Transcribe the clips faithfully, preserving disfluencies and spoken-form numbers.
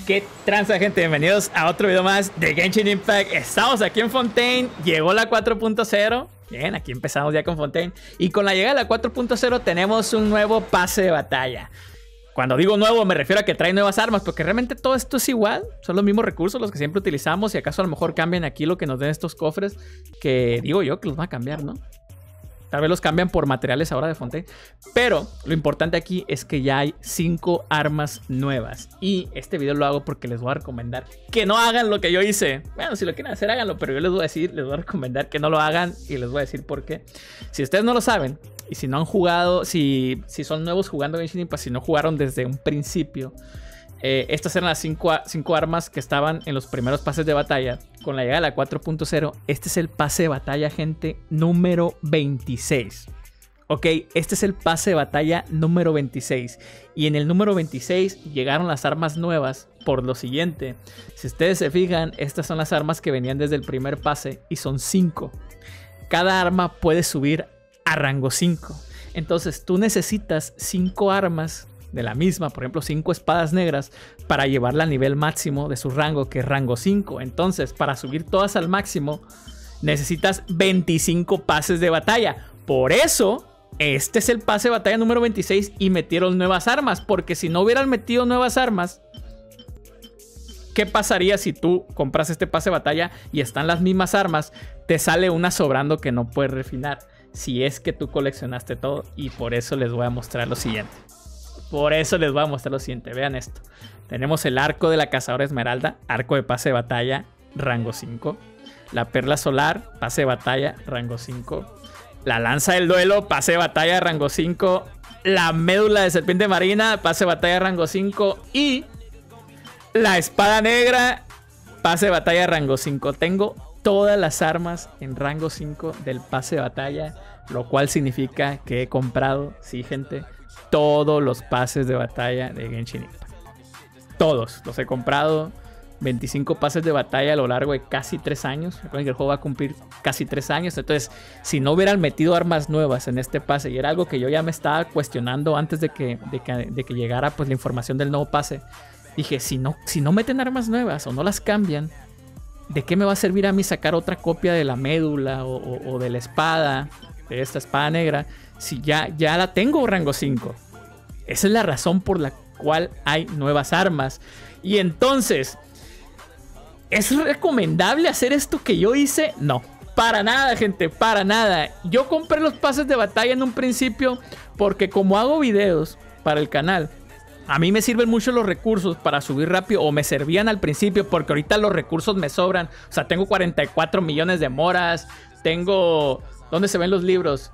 ¿Qué tranza, gente? Bienvenidos a otro video más de Genshin Impact. Estamos aquí en Fontaine. Llegó la cuatro punto cero. Bien, aquí empezamos ya con Fontaine. Y con la llegada de la cuatro punto cero tenemos un nuevo pase de batalla. Cuando digo nuevo me refiero a que trae nuevas armas, porque realmente todo esto es igual. Son los mismos recursos los que siempre utilizamos. Y acaso a lo mejor cambian aquí lo que nos den estos cofres, que digo yo que los van a cambiar, ¿no? Tal vez los cambian por materiales ahora de Fontaine. Pero lo importante aquí es que ya hay cinco armas nuevas. Y este video lo hago porque les voy a recomendar que no hagan lo que yo hice. Bueno, si lo quieren hacer, háganlo. Pero yo les voy a decir, les voy a recomendar que no lo hagan. Y les voy a decir por qué. Si ustedes no lo saben, y si no han jugado, si, si son nuevos jugando Genshin Impact, si no jugaron desde un principio, eh, estas eran las cinco, cinco armas que estaban en los primeros pases de batalla. Con la llegada de la cuatro punto cero, este es el pase de batalla, gente, número veintiséis. Ok, este es el pase de batalla número veintiséis. Y en el número veintiséis llegaron las armas nuevas por lo siguiente. Si ustedes se fijan, estas son las armas que venían desde el primer pase y son cinco. Cada arma puede subir a rango cinco. Entonces tú necesitas cinco armas de la misma, por ejemplo cinco espadas negras, para llevarla al nivel máximo de su rango, que es rango cinco. Entonces para subir todas al máximo necesitas veinticinco pases de batalla. Por eso este es el pase de batalla número veintiséis y metieron nuevas armas, porque si no hubieran metido nuevas armas, ¿qué pasaría si tú compras este pase de batalla y están las mismas armas? Te sale una sobrando que no puedes refinar, si es que tú coleccionaste todo. Y por eso les voy a mostrar lo siguiente. Por eso les voy a mostrar lo siguiente. Vean esto. Tenemos el arco de la cazadora esmeralda, arco de pase de batalla, rango cinco. La perla solar, pase de batalla, rango cinco. La lanza del duelo, pase de batalla, rango cinco. La médula de serpiente marina, pase de batalla, rango cinco. Y la espada negra, pase de batalla, rango cinco. Tengo todas las armas en rango cinco del pase de batalla, lo cual significa que he comprado, sí, gente, todos los pases de batalla de Genshin Impact. Todos los he comprado. veinticinco pases de batalla a lo largo de casi tres años. Recuerden que el juego va a cumplir casi tres años. Entonces, si no hubieran metido armas nuevas en este pase, y era algo que yo ya me estaba cuestionando antes de que, de que, de que llegara pues la información del nuevo pase, dije, si no, si no meten armas nuevas o no las cambian, ¿de qué me va a servir a mí sacar otra copia de la médula o, o, o de la espada, de esta espada negra, si ya, ya la tengo rango cinco? Esa es la razón por la cual hay nuevas armas. Y entonces, ¿es recomendable hacer esto que yo hice? No, para nada, gente, para nada. Yo compré los pases de batalla en un principio porque como hago videos para el canal, a mí me sirven mucho los recursos para subir rápido, o me servían al principio, porque ahorita los recursos me sobran. O sea, tengo cuarenta y cuatro millones de moras. Tengo... ¿Dónde se ven los libros?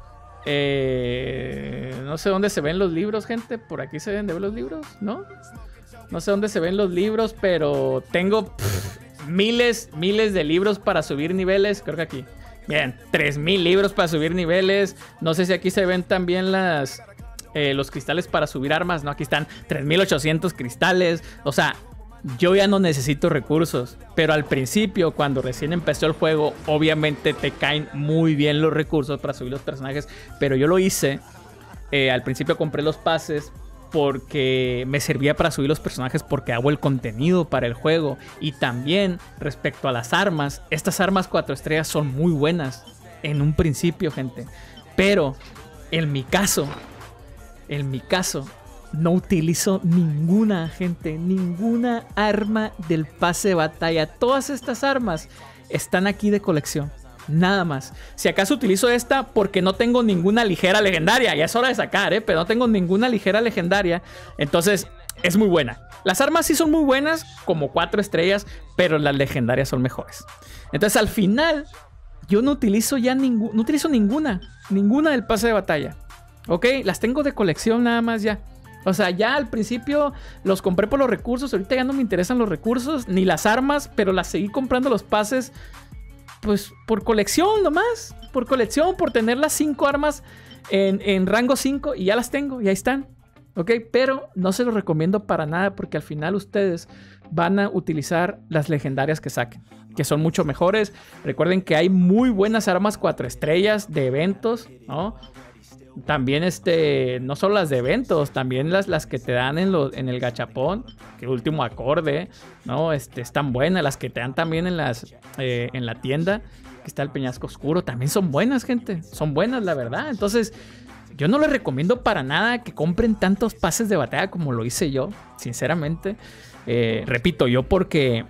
Eh... No sé dónde se ven los libros, gente. Por aquí se ven de ver los libros, ¿no? No sé dónde se ven los libros, pero tengo pff, miles, miles de libros para subir niveles. Creo que aquí. Bien, tres mil libros para subir niveles. No sé si aquí se ven también las... Eh, los cristales para subir armas. No, aquí están tres mil ochocientos cristales. O sea, yo ya no necesito recursos. Pero al principio, cuando recién empezó el juego, obviamente te caen muy bien los recursos para subir los personajes. Pero yo lo hice. Eh, al principio compré los pases porque me servía para subir los personajes, porque hago el contenido para el juego. Y también respecto a las armas, estas armas cuatro estrellas son muy buenas en un principio, gente. Pero en mi caso... En mi caso, no utilizo ninguna, gente, ninguna arma del pase de batalla. Todas estas armas están aquí de colección, nada más. Si acaso utilizo esta porque no tengo ninguna ligera legendaria. Ya es hora de sacar, ¿eh? Pero no tengo ninguna ligera legendaria. Entonces, es muy buena. Las armas sí son muy buenas, como cuatro estrellas, pero las legendarias son mejores. Entonces, al final, yo no utilizo ya ninguna, no utilizo ninguna, ninguna del pase de batalla. Ok, las tengo de colección nada más ya. O sea, ya al principio los compré por los recursos. Ahorita ya no me interesan los recursos ni las armas, pero las seguí comprando los pases pues por colección nomás. Por colección, por tener las cinco armas en, en rango cinco. Y ya las tengo, y ahí están. Ok, pero no se los recomiendo para nada, porque al final ustedes van a utilizar las legendarias que saquen, que son mucho mejores. Recuerden que hay muy buenas armas cuatro estrellas de eventos, ¿no? También este, no solo las de eventos, también las, las que te dan en, lo, en el gachapón, que el último acorde, ¿no? Este, están buenas. Las que te dan también en, las, eh, en la tienda, que está el peñasco oscuro, también son buenas, gente. Son buenas, la verdad. Entonces, yo no les recomiendo para nada que compren tantos pases de batalla como lo hice yo, sinceramente. Eh, repito, yo porque,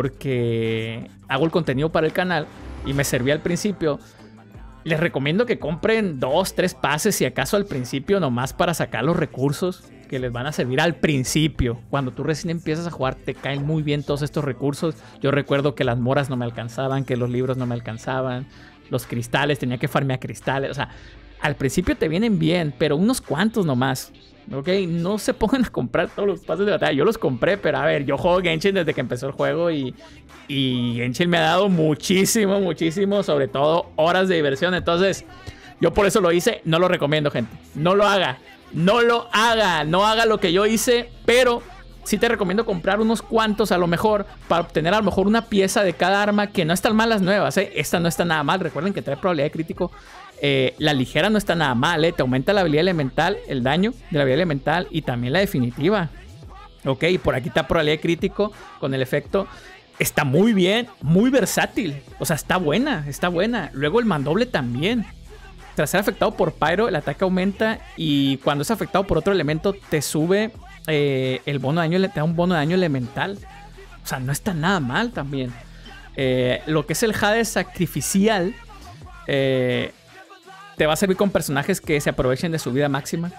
porque hago el contenido para el canal y me servía al principio. Les recomiendo que compren dos, tres pases, si acaso al principio, nomás para sacar los recursos que les van a servir al principio. Cuando tú recién empiezas a jugar, te caen muy bien todos estos recursos. Yo recuerdo que las moras no me alcanzaban, que los libros no me alcanzaban, los cristales, tenía que farmear cristales. O sea, al principio te vienen bien, pero unos cuantos nomás. ¿Ok? No se pongan a comprar todos los pases de batalla. Yo los compré, pero a ver, yo juego Genshin desde que empezó el juego y, y Genshin me ha dado muchísimo, muchísimo, sobre todo horas de diversión. Entonces, yo por eso lo hice. No lo recomiendo, gente. No lo haga. No lo haga. No haga lo que yo hice, pero sí te recomiendo comprar unos cuantos a lo mejor para obtener a lo mejor una pieza de cada arma, que no están mal las nuevas, ¿eh? Esta no está nada mal. Recuerden que trae probabilidad de crítico. Eh, la ligera no está nada mal, ¿eh? Te aumenta la habilidad elemental, el daño de la habilidad elemental y también la definitiva. Ok, y por aquí está probabilidad de crítico con el efecto. Está muy bien, muy versátil. O sea, está buena, está buena. Luego el mandoble también. Tras ser afectado por Pyro, el ataque aumenta y cuando es afectado por otro elemento te sube eh, el bono de daño, te da un bono de daño elemental. O sea, no está nada mal también. Eh, lo que es el Jade sacrificial eh, te va a servir con personajes que se aprovechen de su vida máxima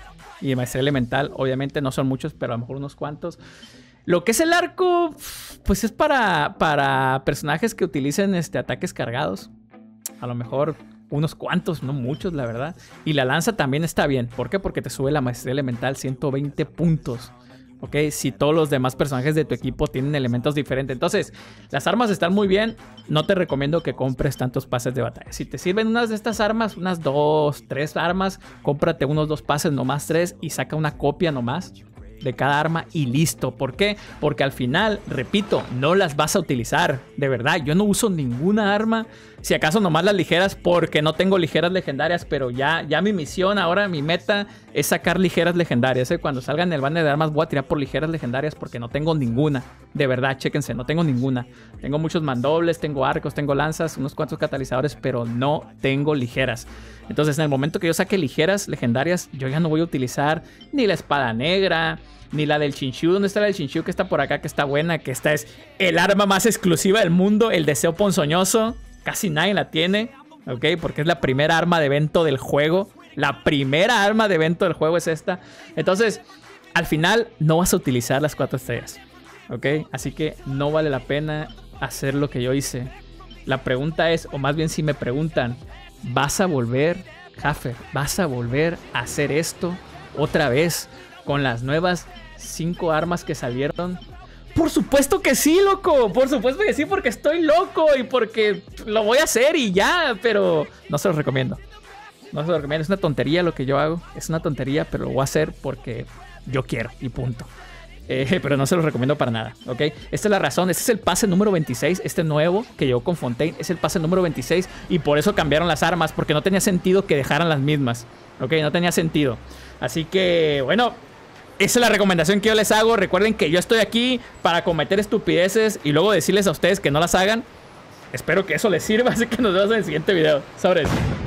y de maestría elemental. Obviamente no son muchos, pero a lo mejor unos cuantos. Lo que es el arco, pues es para, para personajes que utilicen este, ataques cargados. A lo mejor unos cuantos, no muchos, la verdad. Y la lanza también está bien. ¿Por qué? Porque te sube la maestría elemental ciento veinte puntos. ¿Ok? Si todos los demás personajes de tu equipo tienen elementos diferentes. Entonces, las armas están muy bien. No te recomiendo que compres tantos pases de batalla. Si te sirven unas de estas armas, unas dos, tres armas, cómprate unos dos pases, nomás tres, y saca una copia nomás de cada arma y listo. ¿Por qué? Porque al final, repito, no las vas a utilizar. De verdad, yo no uso ninguna arma. Si acaso nomás las ligeras, porque no tengo ligeras legendarias. Pero ya, ya mi misión ahora, mi meta es sacar ligeras legendarias, ¿eh? Cuando salga en el banner de armas voy a tirar por ligeras legendarias porque no tengo ninguna. De verdad, chéquense, no tengo ninguna. Tengo muchos mandobles, tengo arcos, tengo lanzas, unos cuantos catalizadores, pero no tengo ligeras. Entonces, en el momento que yo saque ligeras legendarias, yo ya no voy a utilizar ni la espada negra, ni la del Chinchou. ¿Dónde está la del Chinchou? Que está por acá, que está buena, que esta es el arma más exclusiva del mundo, el deseo ponzoñoso. Casi nadie la tiene, ¿ok? Porque es la primera arma de evento del juego. La primera arma de evento del juego es esta. Entonces, al final no vas a utilizar las cuatro estrellas, ¿ok? Así que no vale la pena hacer lo que yo hice. La pregunta es, o más bien si me preguntan, ¿vas a volver, Jaffer? ¿Vas a volver a hacer esto otra vez con las nuevas cinco armas que salieron? Por supuesto que sí, loco. Por supuesto que sí, porque estoy loco y porque lo voy a hacer y ya. Pero no se los recomiendo. No se los recomiendo. Es una tontería lo que yo hago. Es una tontería, pero lo voy a hacer porque yo quiero y punto. Eh, pero no se los recomiendo para nada, ¿ok? Esta es la razón. Este es el pase número veintiséis. Este nuevo que llegó con Fontaine es el pase número veintiséis. Y por eso cambiaron las armas. Porque no tenía sentido que dejaran las mismas, ¿ok? No tenía sentido. Así que, bueno, esa es la recomendación que yo les hago. Recuerden que yo estoy aquí para cometer estupideces y luego decirles a ustedes que no las hagan. Espero que eso les sirva. Así que nos vemos en el siguiente video. Sobres.